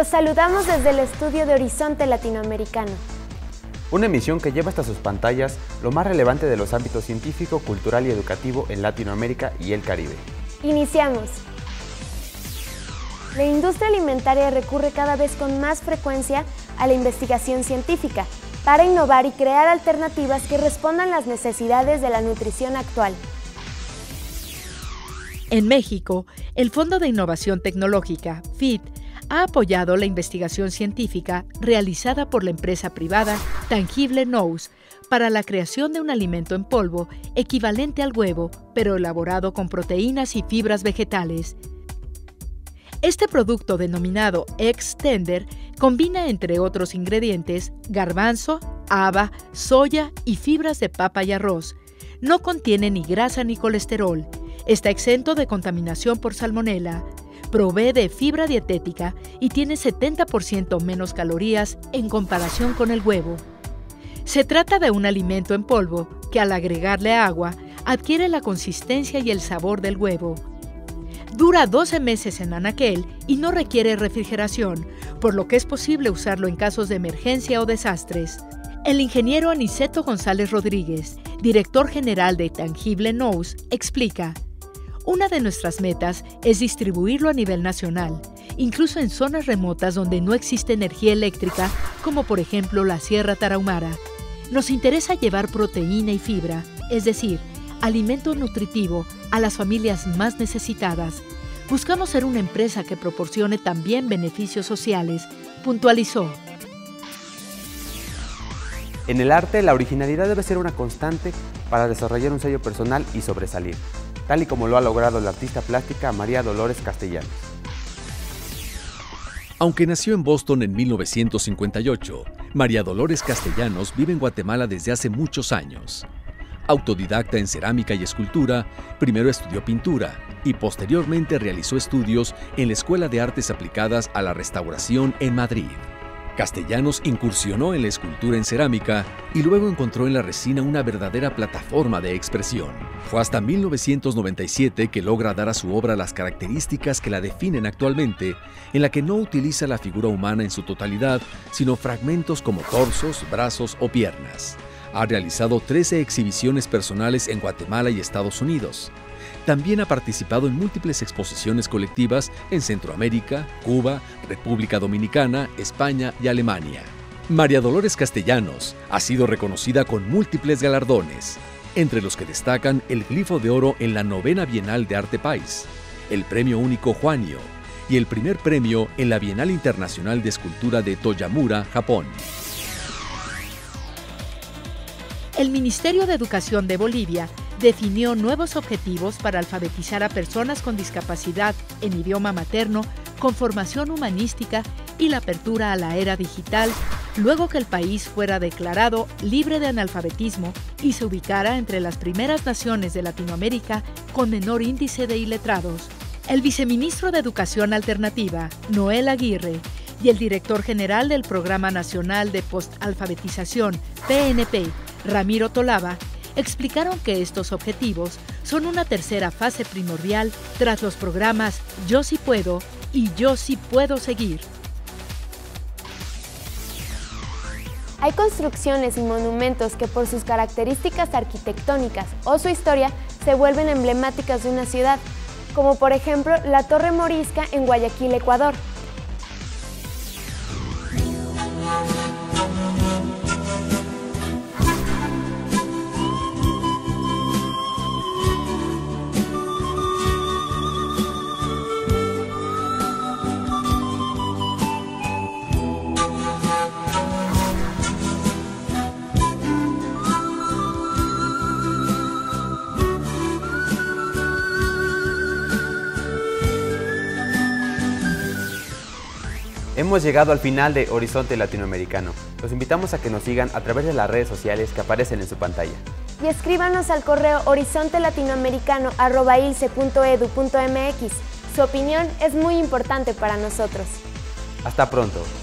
Los saludamos desde el estudio de Horizonte Latinoamericano. Una emisión que lleva hasta sus pantallas lo más relevante de los ámbitos científico, cultural y educativo en Latinoamérica y el Caribe. Iniciamos. La industria alimentaria recurre cada vez con más frecuencia a la investigación científica para innovar y crear alternativas que respondan a las necesidades de la nutrición actual. En México, el Fondo de Innovación Tecnológica, FIT, ha apoyado la investigación científica realizada por la empresa privada Tangible Nous para la creación de un alimento en polvo equivalente al huevo, pero elaborado con proteínas y fibras vegetales. Este producto, denominado X-Tender, combina, entre otros ingredientes, garbanzo, haba, soya y fibras de papa y arroz. No contiene ni grasa ni colesterol. Está exento de contaminación por salmonela. Provee de fibra dietética y tiene 70% menos calorías en comparación con el huevo. Se trata de un alimento en polvo que, al agregarle agua, adquiere la consistencia y el sabor del huevo. Dura 12 meses en anaquel y no requiere refrigeración, por lo que es posible usarlo en casos de emergencia o desastres. El ingeniero Aniceto González Rodríguez, director general de Tangible Nous, explica: una de nuestras metas es distribuirlo a nivel nacional, incluso en zonas remotas donde no existe energía eléctrica, como por ejemplo la Sierra Tarahumara. Nos interesa llevar proteína y fibra, es decir, alimento nutritivo, a las familias más necesitadas. Buscamos ser una empresa que proporcione también beneficios sociales, puntualizó. En el arte, la originalidad debe ser una constante para desarrollar un sello personal y sobresalir, tal y como lo ha logrado la artista plástica María Dolores Castellanos. Aunque nació en Boston en 1958, María Dolores Castellanos vive en Guatemala desde hace muchos años. Autodidacta en cerámica y escultura, primero estudió pintura y posteriormente realizó estudios en la Escuela de Artes Aplicadas a la Restauración en Madrid. Castellanos incursionó en la escultura en cerámica y luego encontró en la resina una verdadera plataforma de expresión. Fue hasta 1997 que logra dar a su obra las características que la definen actualmente, en la que no utiliza la figura humana en su totalidad, sino fragmentos como torsos, brazos o piernas. Ha realizado 13 exhibiciones personales en Guatemala y Estados Unidos. También ha participado en múltiples exposiciones colectivas en Centroamérica, Cuba, República Dominicana, España y Alemania. María Dolores Castellanos ha sido reconocida con múltiples galardones, entre los que destacan el Glifo de Oro en la 9ª Bienal de Arte País, el Premio Único Juanio y el primer premio en la Bienal Internacional de Escultura de Toyamura, Japón. El Ministerio de Educación de Bolivia definió nuevos objetivos para alfabetizar a personas con discapacidad en idioma materno, con formación humanística y la apertura a la era digital, luego que el país fuera declarado libre de analfabetismo y se ubicara entre las primeras naciones de Latinoamérica con menor índice de iletrados. El viceministro de Educación Alternativa, Noel Aguirre, y el director general del Programa Nacional de Postalfabetización, PNP, Ramiro Tolaba, explicaron que estos objetivos son una tercera fase primordial tras los programas Yo sí puedo y Yo sí puedo seguir. Hay construcciones y monumentos que por sus características arquitectónicas o su historia se vuelven emblemáticas de una ciudad, como por ejemplo la Torre Morisca en Guayaquil, Ecuador. Hemos llegado al final de Horizonte Latinoamericano. Los invitamos a que nos sigan a través de las redes sociales que aparecen en su pantalla. Y escríbanos al correo horizontelatinoamericano@ilce.edu.mx. Su opinión es muy importante para nosotros. Hasta pronto.